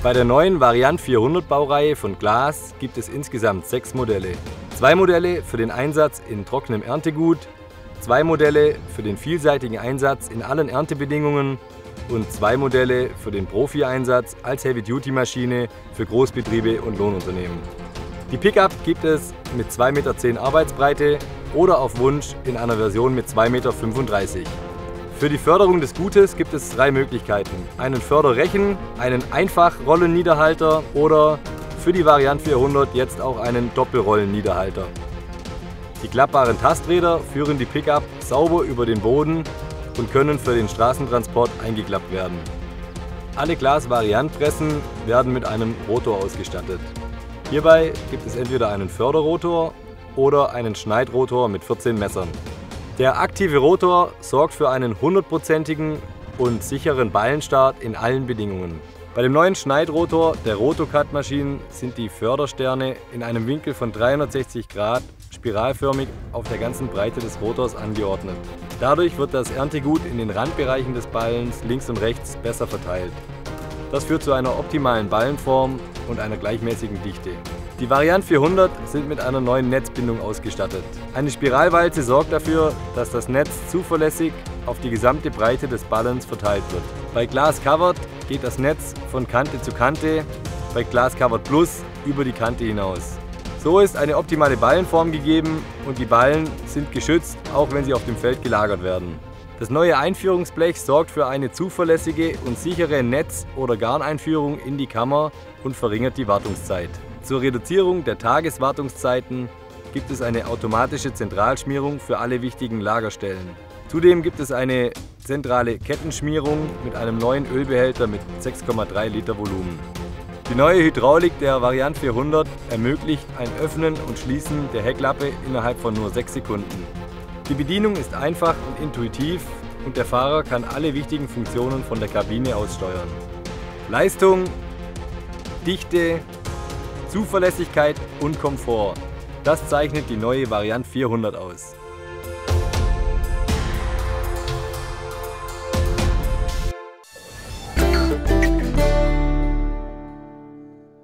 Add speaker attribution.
Speaker 1: Bei der neuen Variant 400 Baureihe von Glas gibt es insgesamt 6 Modelle. 2 Modelle für den Einsatz in trockenem Erntegut, 2 Modelle für den vielseitigen Einsatz in allen Erntebedingungen und 2 Modelle für den Profi-Einsatz als Heavy-Duty-Maschine für Großbetriebe und Lohnunternehmen. Die Pickup gibt es mit 2,10 m Arbeitsbreite oder auf Wunsch in einer Version mit 2,35 m. Für die Förderung des Gutes gibt es 3 Möglichkeiten. Einen Förderrechen, einen Einfachrollenniederhalter oder für die Variant 400 jetzt auch einen Doppelrollenniederhalter. Die klappbaren Tasträder führen die Pickup sauber über den Boden und können für den Straßentransport eingeklappt werden. Alle Glas-Variantpressen werden mit einem Rotor ausgestattet. Hierbei gibt es entweder einen Förderrotor oder einen Schneidrotor mit 14 Messern. Der aktive Rotor sorgt für einen 100%igen und sicheren Ballenstart in allen Bedingungen. Bei dem neuen Schneidrotor der Rotocut-Maschinen sind die Fördersterne in einem Winkel von 360 Grad spiralförmig auf der ganzen Breite des Rotors angeordnet. Dadurch wird das Erntegut in den Randbereichen des Ballens links und rechts besser verteilt. Das führt zu einer optimalen Ballenform und einer gleichmäßigen Dichte. Die Variant 400 sind mit einer neuen Netzbindung ausgestattet. Eine Spiralwalze sorgt dafür, dass das Netz zuverlässig auf die gesamte Breite des Ballens verteilt wird. Bei Glas Covered geht das Netz von Kante zu Kante, bei Glas Covered Plus über die Kante hinaus. So ist eine optimale Ballenform gegeben und die Ballen sind geschützt, auch wenn sie auf dem Feld gelagert werden. Das neue Einführungsblech sorgt für eine zuverlässige und sichere Netz- oder Garneinführung in die Kammer und verringert die Wartungszeit. Zur Reduzierung der Tageswartungszeiten gibt es eine automatische Zentralschmierung für alle wichtigen Lagerstellen. Zudem gibt es eine zentrale Kettenschmierung mit einem neuen Ölbehälter mit 6,3 Liter Volumen. Die neue Hydraulik der Variant 400 ermöglicht ein Öffnen und Schließen der Heckklappe innerhalb von nur 6 Sekunden. Die Bedienung ist einfach und intuitiv und der Fahrer kann alle wichtigen Funktionen von der Kabine aus steuern. Leistung, Dichte, Zuverlässigkeit und Komfort, das zeichnet die neue Variant 400 aus.